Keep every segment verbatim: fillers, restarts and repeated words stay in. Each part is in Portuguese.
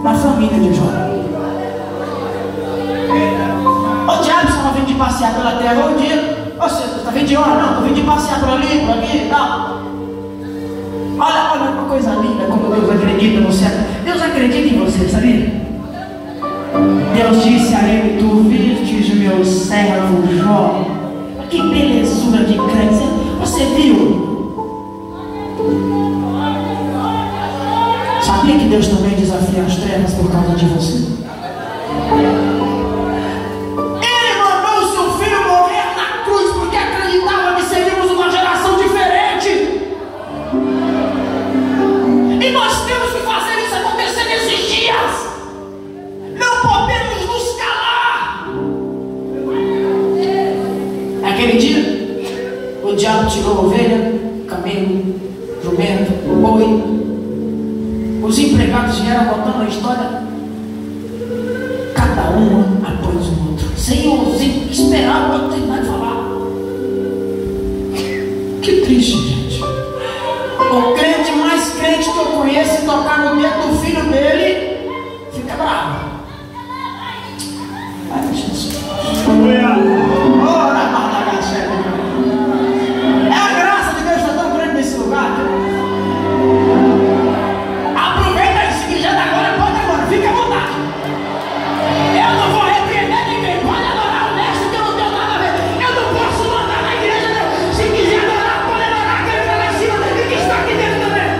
na família de Jó. O diabo estava vindo de passear pela terra um dia. Você está vindo de hora? Não, estou vindo de passear por ali, por aqui e tal. Olha, olha uma coisa linda, como Deus acredita no céu. Deus acredita em você, sabia? Deus disse a ele: tu vistes o meu servo Jó. Que belezura de crente. Você viu? Sabia que Deus também desafia as trevas por causa de você? Ele mandou o seu filho morrer na cruz porque acreditava que seríamos uma geração diferente. E nós temos que fazer isso acontecer nesses dias. Não podemos nos calar. Naquele dia, o diabo tirou a ovelha, camelo, jumento, boi. Os empregados vieram contando a história, cada um após o outro, sem esperar o outro terminar de falar. Que triste, gente. O crente mais crente que eu conheço, tocar no dedo do filho dele, fica bravo. Ai, Jesus. É a graça de Deus estar tão grande nesse lugar. Fica à vontade. Eu não vou repreender ninguém. Pode adorar o resto que eu não tenho nada a ver. Eu não posso mandar na igreja. Não. Se quiser adorar, pode adorar. Quem está lá em cima de mim que está aqui dentro também.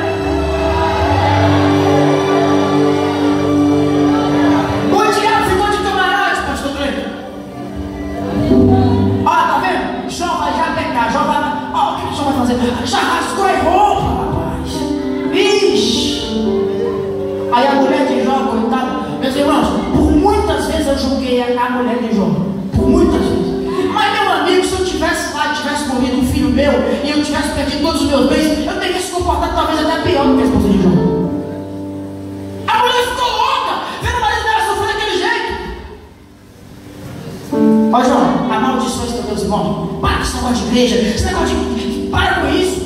O diabo ficou de camarote, pastor Cleiton. Ó, tá vendo? Jó vai já pecar. Jó vai. Ó, o que o Jó vai fazer? Já rasgou a roupa, rapaz. Ixi. Aí a mulher de Jó, coitada, meus irmãos, por muitas vezes eu julguei a mulher de Jó, por muitas vezes. Mas meu amigo, se eu tivesse lá, tivesse morrido um filho meu e eu tivesse perdido todos os meus bens, eu teria se comportado talvez até pior do que a esposa de Jó. A mulher ficou louca, vendo o marido dela sofrer daquele jeito. Ó Jó, amaldiçoa teu Deus, irmão. Para com esse negócio de igreja, esse negócio de. Para com isso.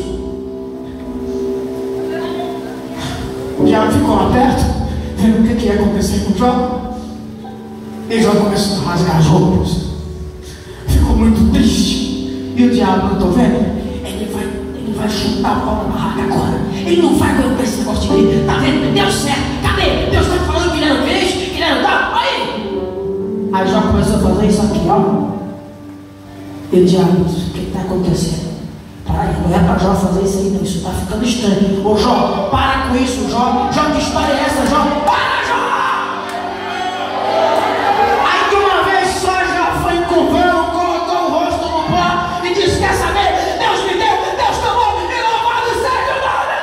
O diabo ficou lá perto, vendo o que, que ia acontecer com Jó. E Jó começou a rasgar as roupas. Ficou muito triste. E o diabo, eu estou vendo, ele vai, ele vai chutar o pau na barraca agora. Ele não vai aguentar esse negócio de igreja. Está vendo? Deu certo. Cadê? Deus está falando que ele era crente, que ele era tal. Aí! Aí Jó começou a fazer isso aqui, ó. E o diabo, o que está acontecendo? Para aí, não é para Jó fazer isso aí, não. Isso está ficando estranho. Ô Jó, para com isso, Jó. Jó, que história é essa, Jó? Para, Jó! Aí de uma vez só já foi encurvando, colocou o rosto no pó e disse: quer saber? Deus me deu, Deus tomou, e louvado seja o nome.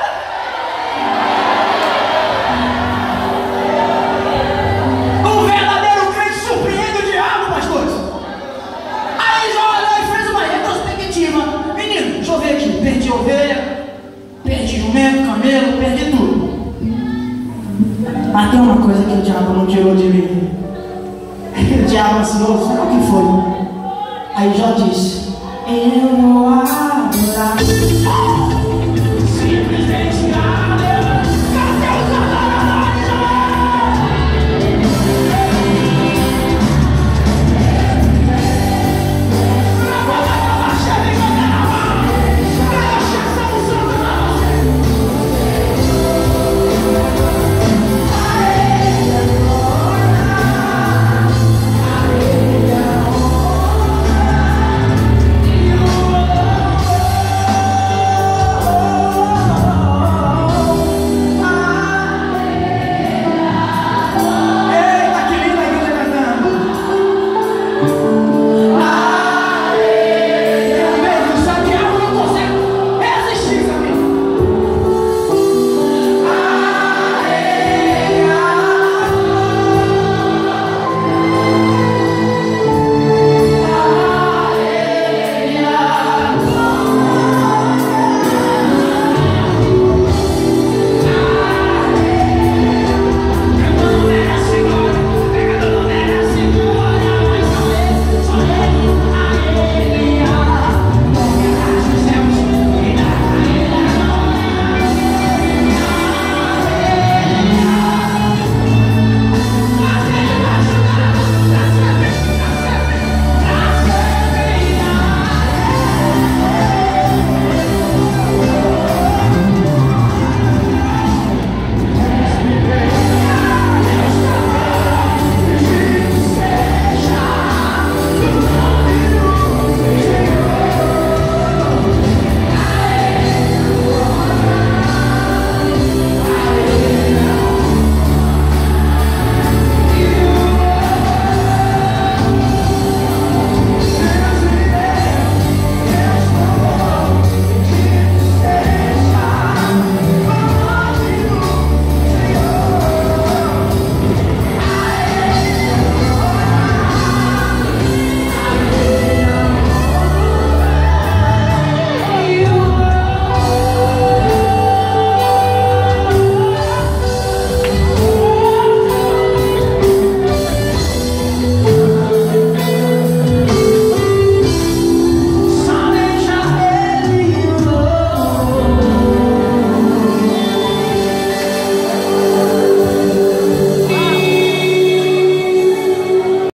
Um verdadeiro crente surpreende o diabo, pastores. Aí Jó olhou e fez uma retrospectiva. Menino, deixa eu ver aqui. Perdi ovelha, perdi jumento, camelo, perdi tudo. Mas tem uma coisa que o diabo não tirou de mim. O diabo assinou, sabe o que foi? Aí Jó disse: eu vou adorar.